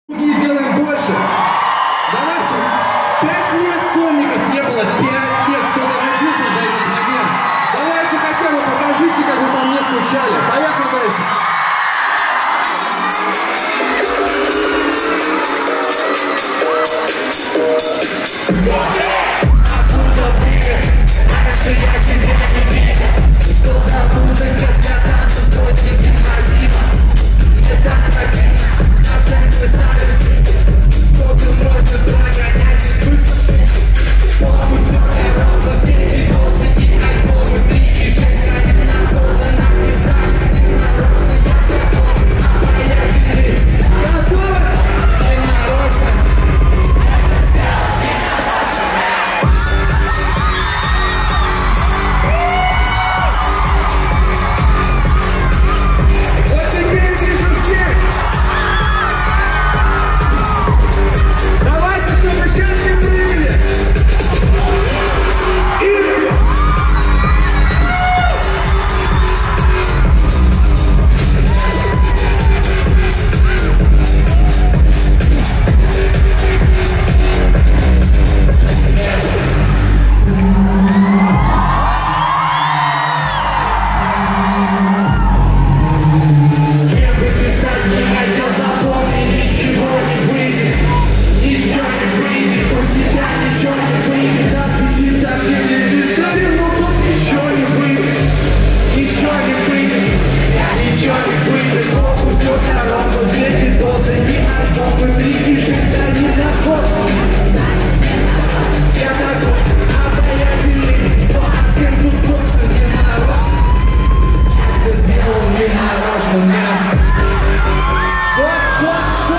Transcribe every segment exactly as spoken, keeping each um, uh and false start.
И делаем больше. Давайте. Пять лет сольников не было. Пять лет. Кто-то родился за этот момент. Давайте хотя бы покажите, как вы по мне скучали. Поехали дальше. Откуда прыгать? Раньше я тебя не видел. Что за музыка для танца? Стройте гимназима. Мне так противно. Оценивай старости. Сколько можно прогонять из высоты? Помню все равно, все видосы и альбомы. Три и шесть один на фото написали. С ним нарочно я готов. А моя теперь готова? Ты нарочно. Вот теперь вижу всех. Давайте, чтобы сейчас не прыгали. И... Кем бы ты стать не хотел, запомни, ничего не выйдет. Ничего не выйдет, у тебя ничего не выйдет. Засветиться в телевизоре, но тут ничего не выйдет. Ничего не выйдет, у тебя ничего не выйдет. Фокус все дорогу, светит дозы, не альбомы, три и шесть, они на ход. Я такой обаятельный, что всем тут точно не нарочно. Я все сделал не нарочно, нет. Что? Что? Что?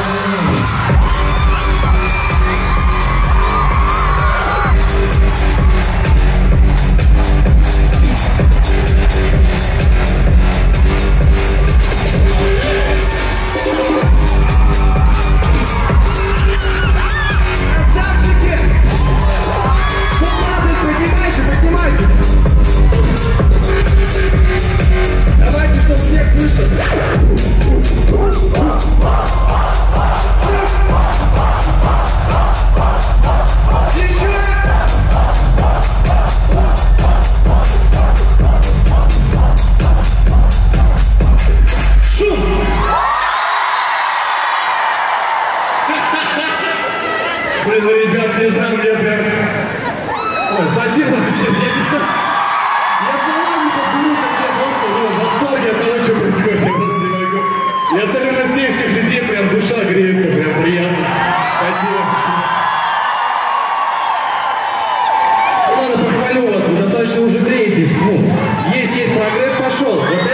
Красавчики! Команды, поднимайте, поднимайте! Давайте, чтобы всех слышали. Еще! Шум! Блин, ну, ребят, не знаю, мне прям... Ой, спасибо всем, я не знаю. Я слова не подберу, как я просто ну, в восторге от того, что происходит, я просто не могу. Я смотрю на всех этих людей, прям душа греется, прям приятно. Спасибо, спасибо. Ладно, похвалю вас, вы достаточно уже греетесь. Ну, есть, есть прогресс пошел. Вот